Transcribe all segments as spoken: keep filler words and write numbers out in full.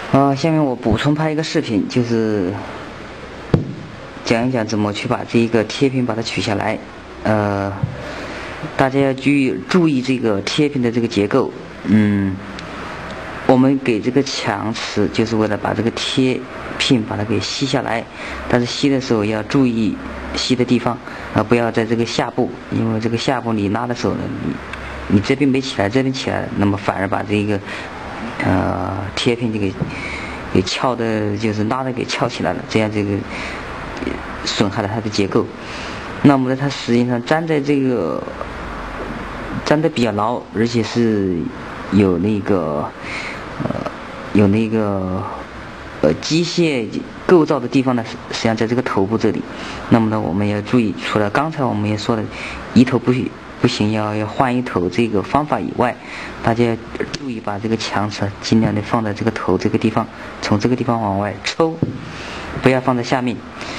啊，下面我补充拍一个视频，就是讲一讲怎么去把这一个贴片把它取下来。呃，大家要注意注意这个贴片的这个结构。嗯，我们给这个墙齿就是为了把这个贴片把它给吸下来，但是吸的时候要注意吸的地方，啊，不要在这个下部，因为这个下部你拉的时候呢，你你这边没起来，这边起来了，那么反而把这个呃贴片就给给翘的，就是拉的给翘起来了，这样这个损害了它的结构。那么呢，它实际上粘在这个粘得比较牢，而且是有那个呃有那个呃机械构造的地方呢，实际上在这个头部这里。那么呢，我们要注意，除了刚才我们也说的一头不不行，要要换一头这个方法以外，大家要注意把这个墙齿尽量的放在这个头这个地方，从这个地方往外抽，不要放在下面，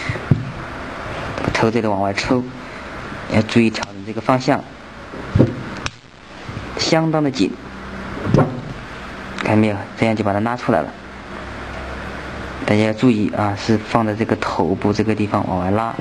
头这里往外抽，要注意调整这个方向，相当的紧，看没有？这样就把它拉出来了。大家要注意啊，是放在这个头部这个地方往外拉。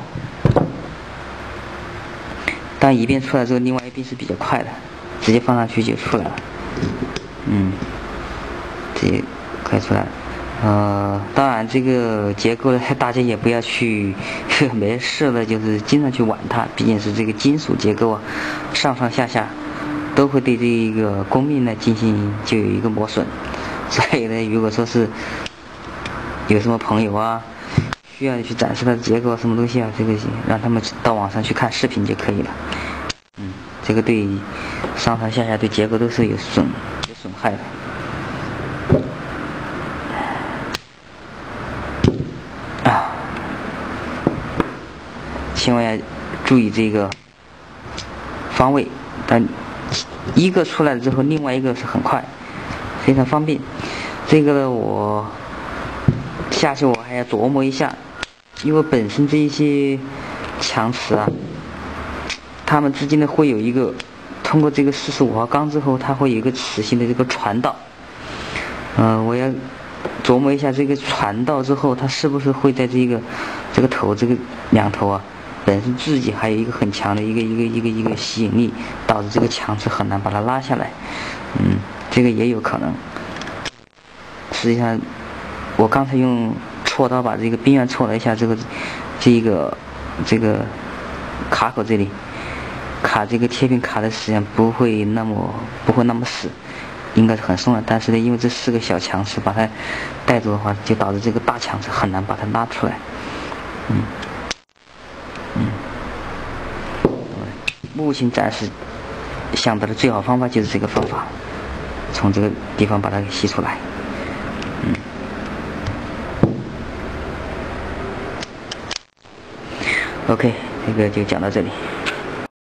当一边出来之后，另外一边是比较快的，直接放上去就出来了。嗯，直接快出来了。呃，当然这个结构呢，大家也不要去没事了就是经常去玩它，毕竟是这个金属结构啊，上上下下都会对这个工面呢进行就有一个磨损。所以呢，如果说是有什么朋友啊需要去展示它的结构什么东西啊，这个让他们到网上去看视频就可以了。嗯，这个对上上下下对结构都是有损有损害的。啊，千万要注意这个方位，但一个出来了之后，另外一个是很快，非常方便。这个呢，我下去我还要琢磨一下，因为本身这一些墙齿啊，它们之间呢会有一个通过这个四十五号钢之后，它会有一个齿形的这个传导。嗯、呃，我要琢磨一下这个传导之后，它是不是会在这个这个头这个两头啊，本身自己还有一个很强的一个一个一个一个吸引力，导致这个墙齿很难把它拉下来。嗯，这个也有可能。实际上，我刚才用锉刀把这个边缘锉了一下，这个这一个这个卡口这里卡这个贴片卡的实际上不会那么不会那么死，应该是很松的。但是呢，因为这四个小墙齿把它带住的话，就导致这个大墙齿很难把它拉出来。嗯嗯，目前暂时想到的最好方法就是这个方法，从这个地方把它给吸出来。嗯。OK， 这个就讲到这里。